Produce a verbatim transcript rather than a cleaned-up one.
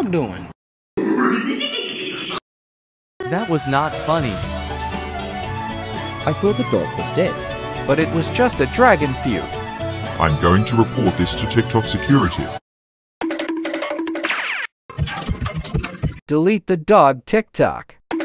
dog doing? That was not funny. I thought the dog was dead. But it was just a dragon feud. I'm going to report this to TikTok security. Delete the dog TikTok.